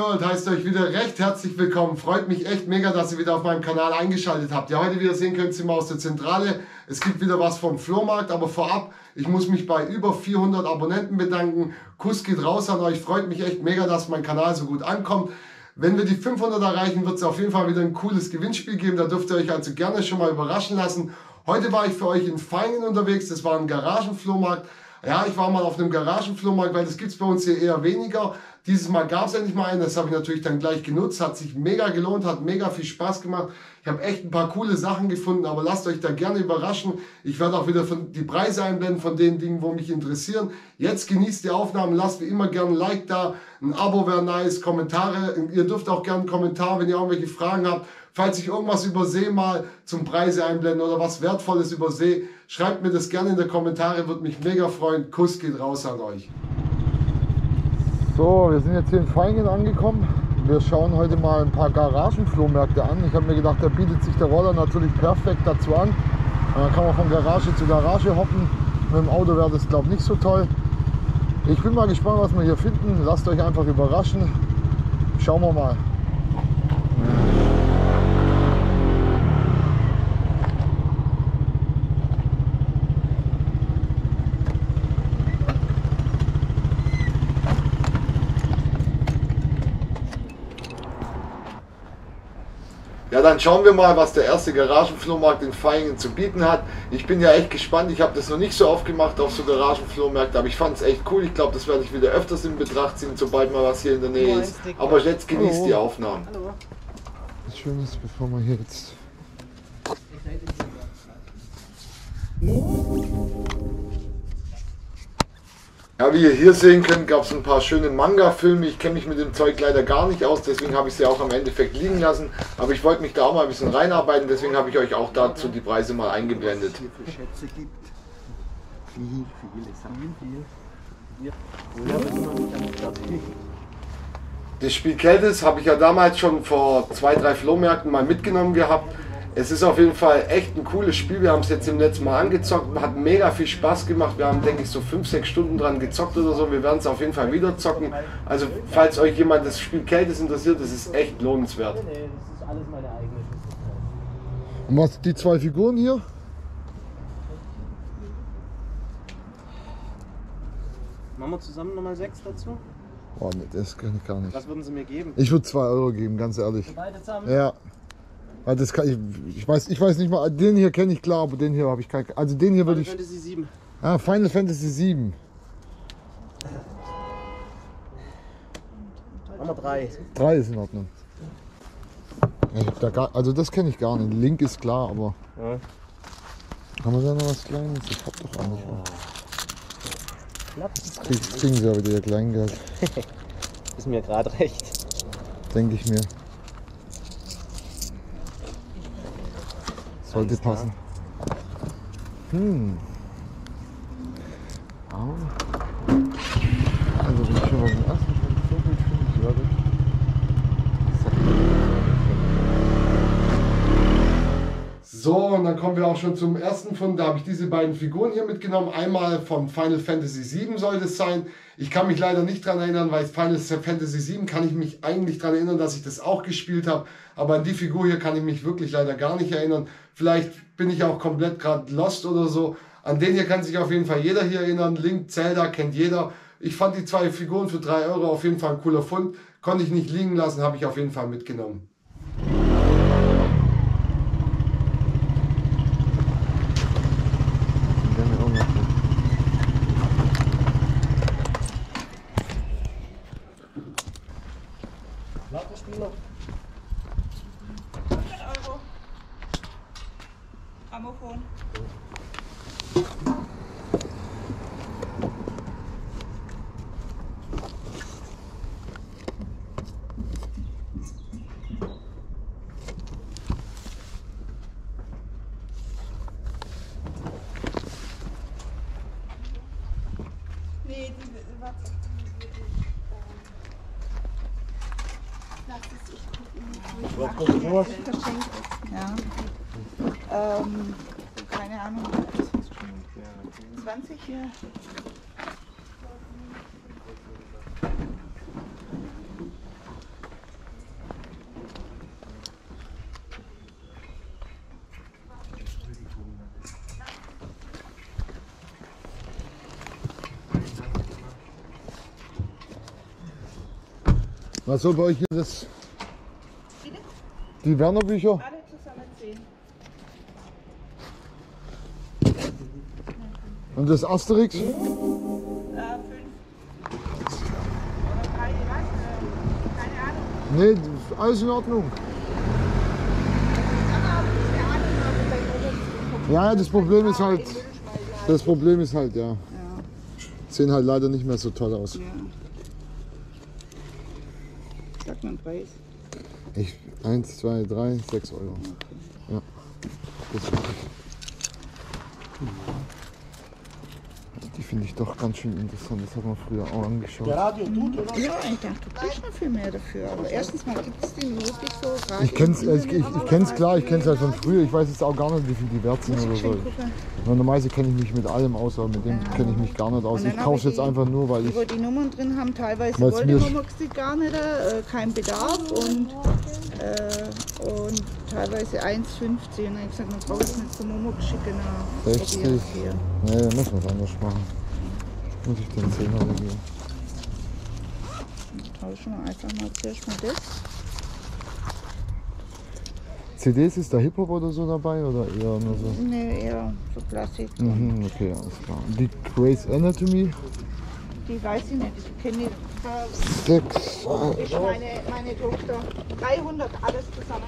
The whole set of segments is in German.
World heißt euch wieder recht herzlich willkommen. Freut mich echt mega, dass ihr wieder auf meinem Kanal eingeschaltet habt. Ja, heute, wie ihr sehen könnt, sind wir aus der Zentrale. Es gibt wieder was vom Flohmarkt, aber vorab, ich muss mich bei über 400 Abonnenten bedanken. Kuss geht raus an euch. Freut mich echt mega, dass mein Kanal so gut ankommt. Wenn wir die 500 erreichen, wird es auf jeden Fall wieder ein cooles Gewinnspiel geben. Da dürft ihr euch also gerne schon mal überraschen lassen. Heute war ich für euch in Vaihingen unterwegs. Das war ein Garagenflohmarkt. Ja, ich war mal auf einem Garagenflohmarkt, weil das gibt es bei uns hier eher weniger. Dieses Mal gab es endlich mal einen, das habe ich natürlich dann gleich genutzt, hat sich mega gelohnt, hat mega viel Spaß gemacht. Ich habe echt ein paar coole Sachen gefunden, aber lasst euch da gerne überraschen. Ich werde auch wieder die Preise einblenden von den Dingen, wo mich interessieren. Jetzt genießt die Aufnahmen, lasst wie immer gerne ein Like da, ein Abo wäre nice, Kommentare. Ihr dürft auch gerne einen Kommentar, wenn ihr irgendwelche Fragen habt. Falls ich irgendwas übersehe mal zum Preise einblenden oder was Wertvolles übersehe, schreibt mir das gerne in die Kommentare, würde mich mega freuen. Kuss geht raus an euch. So, wir sind jetzt hier in Vaihingen angekommen. Wir schauen heute mal ein paar Garagenflohmärkte an. Ich habe mir gedacht, da bietet sich der Roller natürlich perfekt dazu an. Und dann kann man von Garage zu Garage hoppen. Mit dem Auto wäre das, glaube ich, nicht so toll. Ich bin mal gespannt, was wir hier finden. Lasst euch einfach überraschen. Schauen wir mal. Ja, dann schauen wir mal, was der erste Garagenflohmarkt in Vaihingen zu bieten hat. Ich bin ja echt gespannt. Ich habe das noch nicht so oft gemacht auf so Garagenflohmärkte, aber ich fand es echt cool. Ich glaube, das werde ich wieder öfters in Betracht ziehen, sobald mal was hier in der Nähe ist. Aber jetzt genießt die Aufnahmen. Hallo. Was Schönes, bevor wir hier jetzt... Ja, wie ihr hier sehen könnt, gab es ein paar schöne Manga-Filme. Ich kenne mich mit dem Zeug leider gar nicht aus, deswegen habe ich sie auch am Endeffekt liegen lassen. Aber ich wollte mich da auch mal ein bisschen reinarbeiten, deswegen habe ich euch auch dazu die Preise mal eingeblendet. Was es hier für Schätze gibt. Viele Sachen. Das Spiel Keltis habe ich ja damals schon vor 2-3 Flohmärkten mal mitgenommen gehabt. Es ist auf jeden Fall echt ein cooles Spiel. Wir haben es jetzt im letzten Mal angezockt, hat mega viel Spaß gemacht. Wir haben, denke ich, so 5-6 Stunden dran gezockt oder so. Wir werden es auf jeden Fall wieder zocken. Also falls euch jemand das Spiel Keltis interessiert, das ist echt lohnenswert. Nee, das ist alles meine eigene Schussverteilung. Und was die zwei Figuren hier? Machen wir zusammen nochmal 6 dazu? Oh ne, das kann ich gar nicht. Was würden Sie mir geben? Ich würde 2 Euro geben, ganz ehrlich. Beide zusammen? Ja. Weil das kann ich weiß nicht mal, den hier kenne ich klar, aber den hier habe ich keinen. Also den hier würde ich. Final Fantasy 7. Ah, Final Fantasy 7. Machen wir 3. 3 ist in Ordnung. Ich hab da gar, also das kenne ich gar nicht. Link ist klar, aber. Ja. Haben wir da noch was Kleines? Ich hab doch eigentlich noch. Jetzt kriegen sie aber wieder ihr Kleingeld. Ist mir gerade recht. Denke ich mir. Sollte passen. Also wenn ich schon mal den ersten schon so gut finde, ich werde. So, und dann kommen wir auch schon zum ersten Fund. Da habe ich diese beiden Figuren hier mitgenommen. Einmal von Final Fantasy 7 soll das sein. Ich kann mich leider nicht daran erinnern, weil Final Fantasy 7 kann ich mich eigentlich daran erinnern, dass ich das auch gespielt habe. Aber an die Figur hier kann ich mich wirklich leider gar nicht erinnern. Vielleicht bin ich auch komplett gerade lost oder so. An den hier kann sich auf jeden Fall jeder hier erinnern. Link, Zelda kennt jeder. Ich fand die zwei Figuren für 3 Euro auf jeden Fall ein cooler Fund. Konnte ich nicht liegen lassen, habe ich auf jeden Fall mitgenommen. Lauterspieler. 100 Euro. Grammophon. Nee, warte. Lass es, ich gucke nicht. Was? Verschenkt ist, ja. Keine Ahnung. 20 hier. Was soll bei euch hier das? Bitte? Die Werner-Bücher? Alle zusammen 10. Und das Asterix? 5. Oder 3, ich weiß nicht. Keine Ahnung. Nee, alles in Ordnung. Ja, das Problem ist halt, ja. Sehen halt leider nicht mehr so toll aus. Ja. Sag mal einen Preis. 1, 2, 3, 6 Euro. Ja. Das die finde ich doch ganz schön interessant. Das hat man früher auch angeschaut. Ja, ich dachte, du kriegst noch viel mehr dafür. Aber erstens mal gibt es die nur wirklich so. Ich kenn's klar, ich kenn's halt von früher. Ich weiß jetzt auch gar nicht, wie viel die wert sind oder so. Normalerweise kenne ich mich mit allem aus, aber mit dem kenne ich mich gar nicht aus. Ich kaufe es jetzt einfach nur, weil ich... Wo die Nummern drin haben, teilweise wollte Momox die gar nicht, kein Bedarf und teilweise 1,50. Und dann habe ich gesagt, man braucht es nicht zum Momox schicken. 60? Nee, dann müssen wir es anders machen. Muss ich den 10 Euro geben. Tauschen wir einfach mal zuerst mal das. CDs, ist da Hip-Hop oder so dabei oder eher nur so? Ne, eher so Klassik. Mhm, okay, alles klar. Die Grey's Anatomy? Die weiß ich nicht, ich kenne die. 6. Das ist meine Tochter. 300, alles zusammen.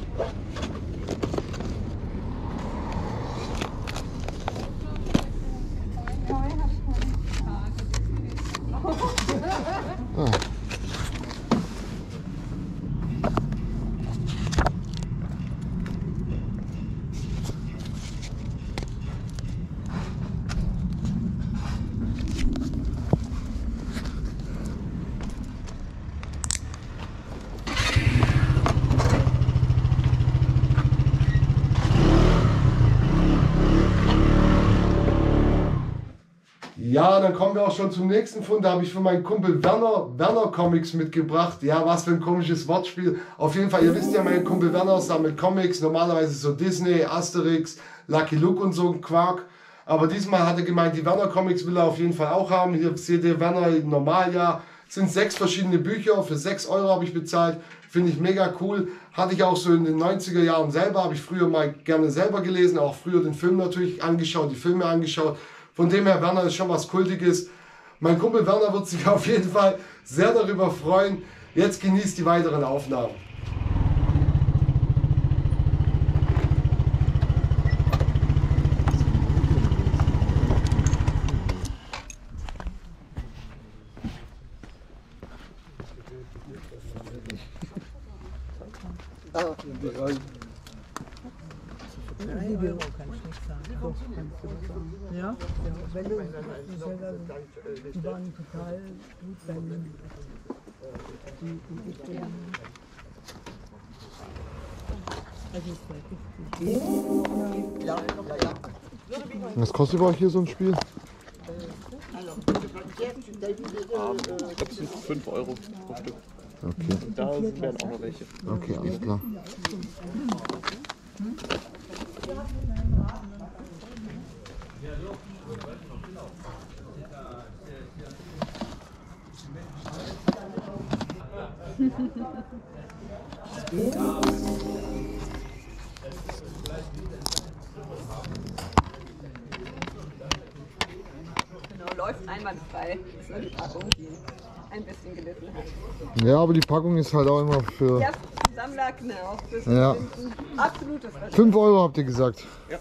Ah. Ja, dann kommen wir auch schon zum nächsten Fund. Da habe ich für meinen Kumpel Werner Comics mitgebracht. Ja, was für ein komisches Wortspiel. Auf jeden Fall, ihr wisst ja, mein Kumpel Werner sammelt Comics. Normalerweise so Disney, Asterix, Lucky Luke und so ein Quark. Aber diesmal hat er gemeint, die Werner Comics will er auf jeden Fall auch haben. Hier seht ihr Werner im Normaljahr. Sind 6 verschiedene Bücher. Für 6 Euro habe ich bezahlt. Finde ich mega cool. Hatte ich auch so in den 90er Jahren selber. Habe ich früher mal gerne selber gelesen. Auch früher den Film natürlich angeschaut, die Filme angeschaut. Von dem her, Werner ist schon was Kultiges. Mein Kumpel Werner wird sich auf jeden Fall sehr darüber freuen. Jetzt genießt die weiteren Aufnahmen. Ja, wenn du, die waren total gut, wenn Was kostet bei euch hier so ein Spiel? Das sind 5 Euro pro Stück. Okay. Und da werden auch noch welche. Okay, alles klar. Genau, läuft einwandfrei. Das war die Packung, die ein bisschen gelitten hat. Ja, aber die Packung ist halt auch immer für... Ja, Sammler, genau. Das Ja. ist ein absolutes Verschwendung. 5 Euro habt ihr gesagt? Ja.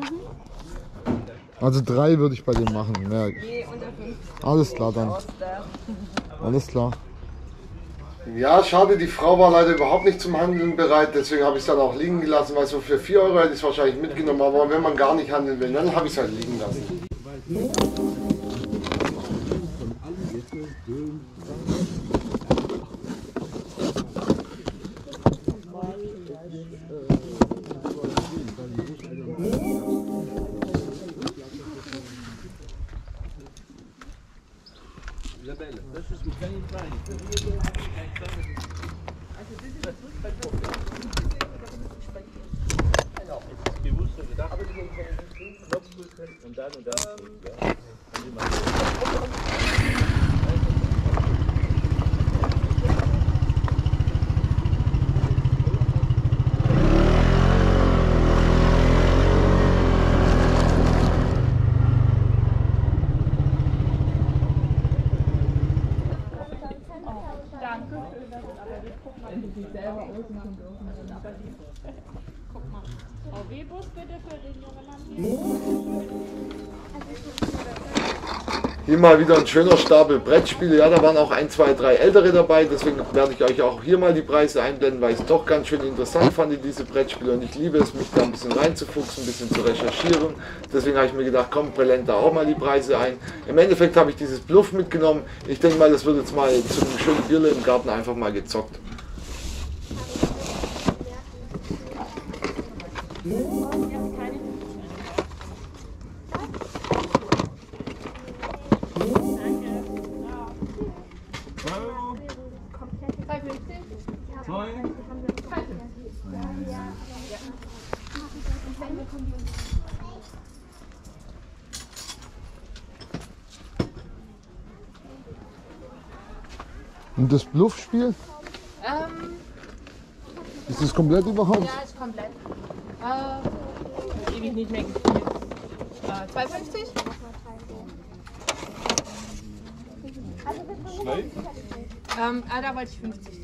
Also 3 würde ich bei dem machen. Ja. Je unter 50. Alles klar dann. Aus da. Alles klar. Ja, schade, die Frau war leider überhaupt nicht zum Handeln bereit, deswegen habe ich es dann auch liegen gelassen, weil so für 4 Euro hätte ich es wahrscheinlich mitgenommen, aber wenn man gar nicht handeln will, dann habe ich es halt liegen lassen. VW-Bus bitte für den jungen Mann hier. Hier mal wieder ein schöner Stapel Brettspiele. Ja, da waren auch 1, 2, 3 ältere dabei. Deswegen werde ich euch auch hier mal die Preise einblenden, weil ich es doch ganz schön interessant fand, diese Brettspiele. Und ich liebe es, mich da ein bisschen reinzufuchsen, ein bisschen zu recherchieren. Deswegen habe ich mir gedacht, komm, blend da auch mal die Preise ein. Im Endeffekt habe ich dieses Bluff mitgenommen. Ich denke mal, das wird jetzt mal zu einem schönen Bierle im Garten einfach mal gezockt. Und das Bluffspiel? Ist das komplett überhaupt? Ja, ist komplett. Ewig nicht mehr gespielt. 2,50? Da wollte ich 50.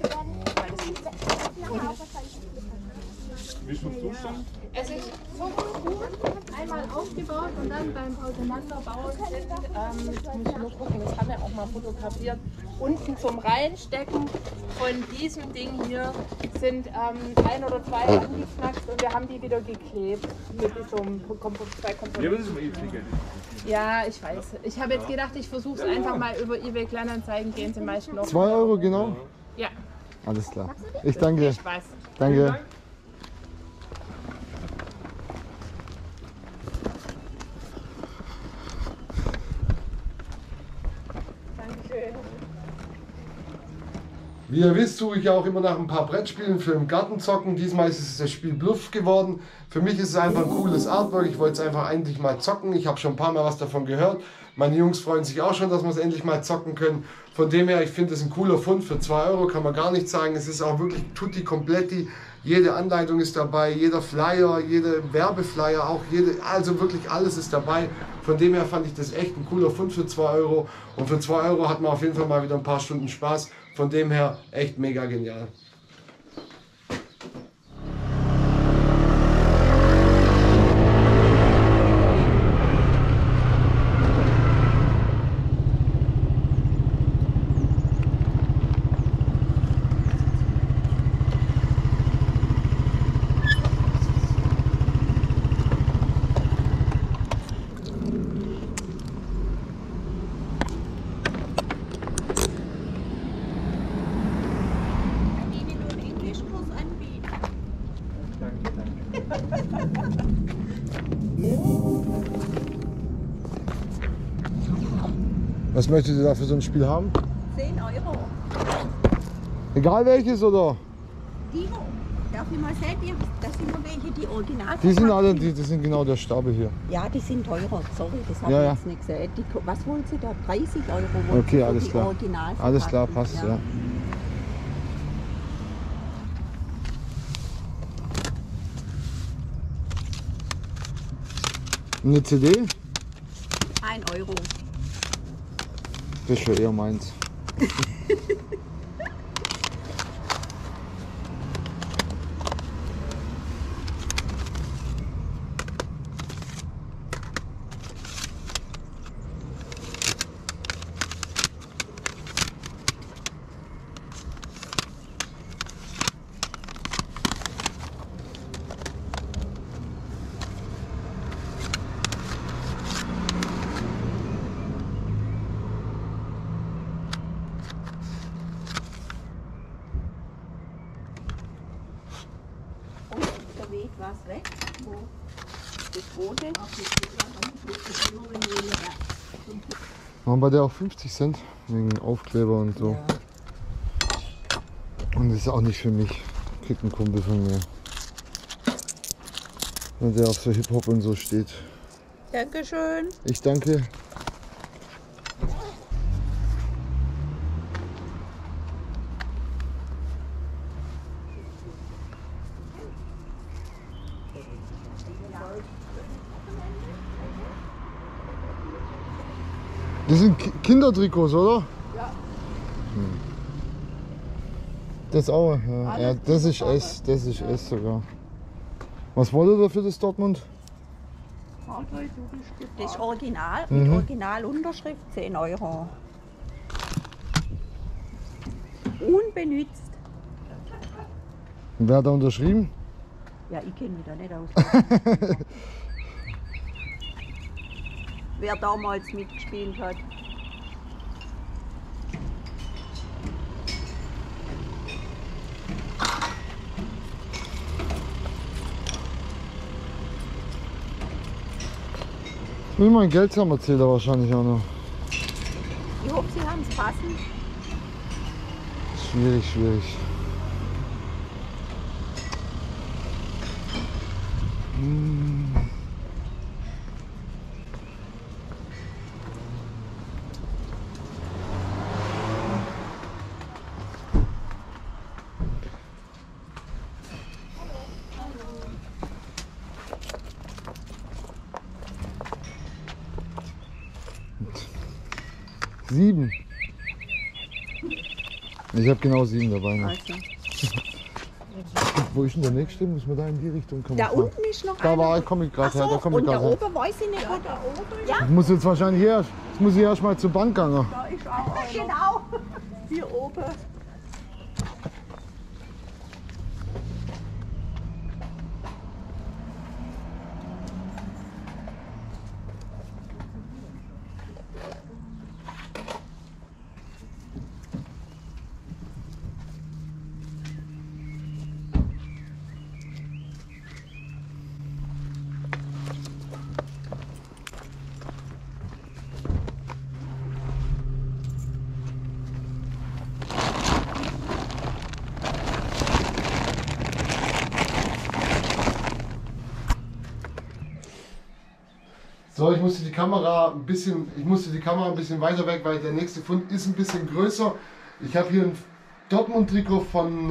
Wie ist der Zustand? Es ist so gut, einmal aufgebaut und dann beim Auseinanderbauen sind, muss ich nur gucken, das haben wir auch mal fotografiert, unten zum Reinstecken von diesem Ding hier sind 1 oder 2 angeknackt und wir haben die wieder geklebt mit so einem 2 Komponenten. Ja, ich weiß. Ich habe jetzt gedacht, ich versuche es einfach mal über eBay Kleinanzeigen, gehen sie meist noch. 2 Euro genau? Ja. Alles klar. Ich danke. Ich weiß. Danke. Wie ihr wisst, suche ich auch immer nach ein paar Brettspielen für im Garten zocken. Diesmal ist es das Spiel Bluff geworden. Für mich ist es einfach ein cooles Artwork. Ich wollte es einfach eigentlich mal zocken. Ich habe schon ein paar Mal was davon gehört. Meine Jungs freuen sich auch schon, dass wir es endlich mal zocken können. Von dem her, ich finde es ein cooler Fund. Für 2 Euro kann man gar nicht sagen. Es ist auch wirklich tutti completi. Jede Anleitung ist dabei, jeder Flyer, jede Werbeflyer, auch also wirklich alles ist dabei. Von dem her fand ich das echt ein cooler Fund für 2 Euro. Und für 2 Euro hat man auf jeden Fall mal wieder ein paar Stunden Spaß. Von dem her echt mega genial. Was möchtet ihr da für so ein Spiel haben? 10 Euro. Egal welches oder? Die, darf ich mal sehen, das sind nur welche, die original Die sind alle, die sind genau der Stapel hier. Ja, die sind teurer, sorry, das habe Ja, ich ja. jetzt nicht gesehen. Die, was wollen Sie da? 30 Euro wollen Okay, Sie alles die klar. Original Alles klar, passt, ja. Eine CD? 1 Euro. Das ist schon eher meins. Der Weg war es weg. Wo das rote. Waren bei der auch 50 Cent wegen Aufkleber und so. Und das ist auch nicht für mich. Kriegt ein Kumpel von mir. Wenn der auf so Hip-Hop und so steht. Dankeschön. Ich danke. Das sind Kindertrikots, oder? Ja. Das auch, ja. Ja, das ist S, sogar. Was wollt ihr für das Dortmund? Das ist Original, mit Originalunterschrift 10 €. Unbenützt. Und wer hat da unterschrieben? Ja, ich kenne mich da nicht aus. Wer damals mitgespielt hat. Ich will mein Geldsammerzähler wahrscheinlich auch noch. Ich hoffe, Sie haben es passend. Schwierig, schwierig. Sieben. Ich habe genau 7 dabei. Noch. Also. Wo ist denn der nächste? Muss man da in die Richtung kommen? Da unten ist noch Da einer. war, komme ich gerade her. Da komme ich Und da gerade her. oben weiß ich nicht, wo da oben ist. Ja, Ich muss jetzt wahrscheinlich hier, jetzt muss ich erst mal zur Bank gehen. da ist auch einer. Genau. Hier oben. So, ich musste die Kamera ein bisschen weiter weg, weil der nächste Fund ist ein bisschen größer. Ich habe hier ein Dortmund-Trikot von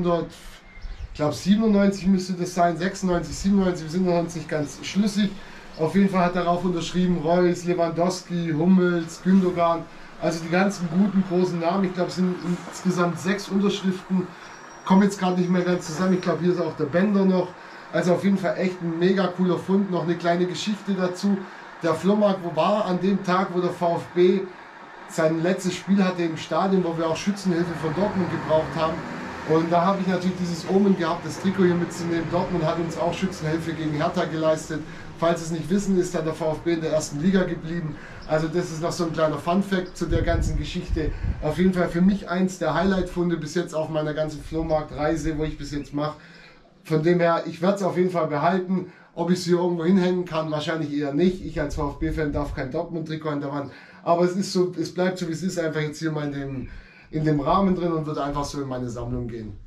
1997 müsste das sein, 96, 97, wir sind uns nicht ganz schlüssig. Auf jeden Fall hat darauf unterschrieben Reus, Lewandowski, Hummels, Gündogan, also die ganzen guten großen Namen. Ich glaube, es sind insgesamt 6 Unterschriften. Kommen jetzt gerade nicht mehr ganz zusammen. Ich glaube, hier ist auch der Bänder noch. Also auf jeden Fall echt ein mega cooler Fund. Noch eine kleine Geschichte dazu. Der Flohmarkt war an dem Tag, wo der VfB sein letztes Spiel hatte im Stadion, wo wir auch Schützenhilfe von Dortmund gebraucht haben. Und da habe ich natürlich dieses Omen gehabt, das Trikot hier mitzunehmen. Dortmund hat uns auch Schützenhilfe gegen Hertha geleistet. Falls es nicht wissen, ist dann der VfB in der ersten Liga geblieben. Also das ist noch so ein kleiner Funfact zu der ganzen Geschichte. Auf jeden Fall für mich eins der Highlight-Funde bis jetzt auf meiner ganzen Flohmarktreise, wo ich bis jetzt mache. Von dem her, ich werde es auf jeden Fall behalten. Ob ich es hier irgendwo hinhängen kann, wahrscheinlich eher nicht. Ich als VfB-Fan darf kein Dortmund-Trikot an der Wand. Aber es ist so, es bleibt so wie es ist, einfach jetzt hier mal in dem Rahmen drin und wird einfach so in meine Sammlung gehen.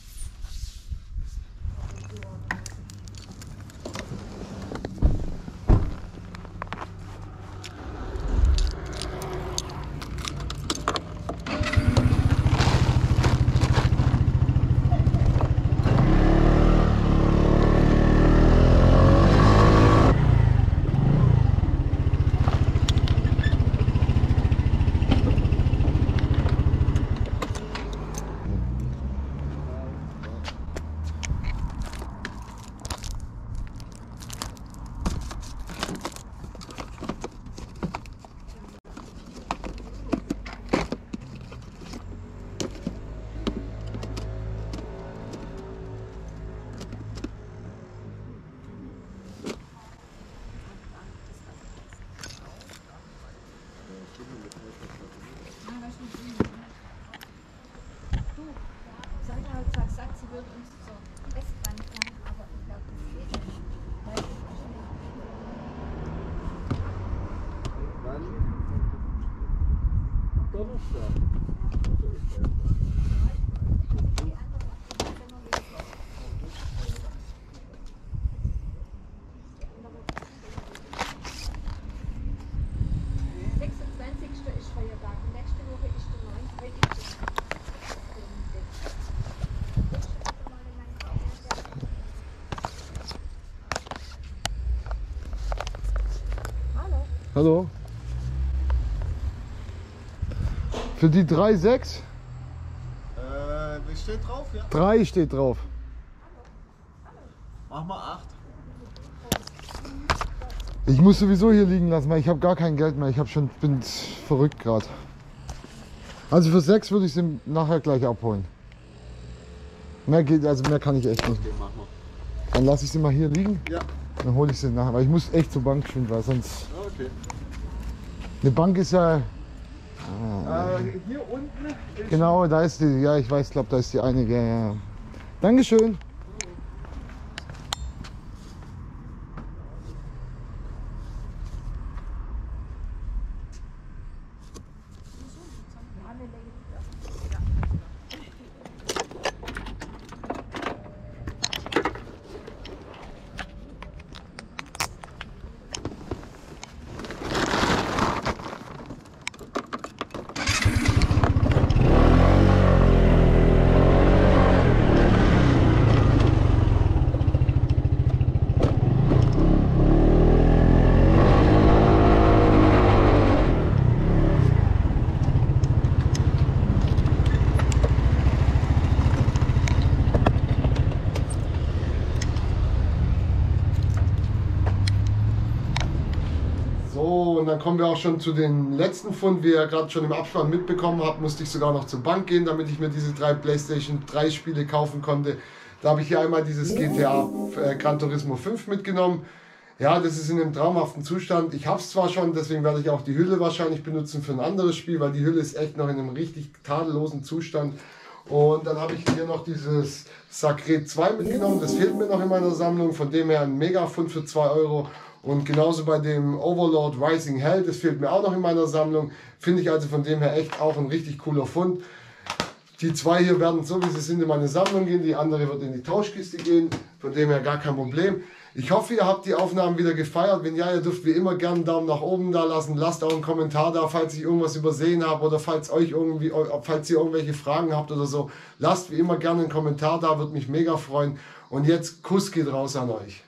Hallo? Für die 3,6? Bis steht drauf, ja? 3 steht drauf. Mach mal 8. Ich muss sowieso hier liegen lassen, weil ich habe gar kein Geld mehr. Bin verrückt gerade. Also für 6 würde ich sie nachher gleich abholen. Mehr geht, also mehr kann ich echt nicht. Okay, mach mal. Dann lasse ich sie mal hier liegen. Ja. Dann hole ich sie nachher, weil ich muss echt zur Bank schwimmen, weil sonst. Okay. Eine Bank ist ja. Hier unten ist Genau, da ist die. Ja, ich weiß, glaube, da ist die eine. Ja, ja. Dankeschön. So, und dann kommen wir auch schon zu den letzten Fund. Wie ihr gerade schon im Abspann mitbekommen habt, musste ich sogar noch zur Bank gehen, damit ich mir diese 3 PlayStation 3 Spiele kaufen konnte. Da habe ich hier einmal dieses GTA Gran Turismo 5 mitgenommen. Ja, das ist in einem traumhaften Zustand. Ich habe es zwar schon, deswegen werde ich auch die Hülle wahrscheinlich benutzen für ein anderes Spiel, weil die Hülle ist echt noch in einem richtig tadellosen Zustand. Und dann habe ich hier noch dieses Sacred 2 mitgenommen. Das fehlt mir noch in meiner Sammlung. Von dem her ein Mega-Fund für 2 Euro. Und genauso bei dem Overlord Rising Hell, das fehlt mir auch noch in meiner Sammlung. Finde ich also von dem her echt auch ein richtig cooler Fund. Die 2 hier werden so wie sie sind in meine Sammlung gehen, die andere wird in die Tauschkiste gehen. Von dem her gar kein Problem. Ich hoffe, ihr habt die Aufnahmen wieder gefeiert. Wenn ja, ihr dürft wie immer gerne einen Daumen nach oben da lassen. Lasst auch einen Kommentar da, falls ich irgendwas übersehen habe oder falls ihr irgendwelche Fragen habt oder so. Lasst wie immer gerne einen Kommentar da, würde mich mega freuen. Und jetzt Kuss geht raus an euch.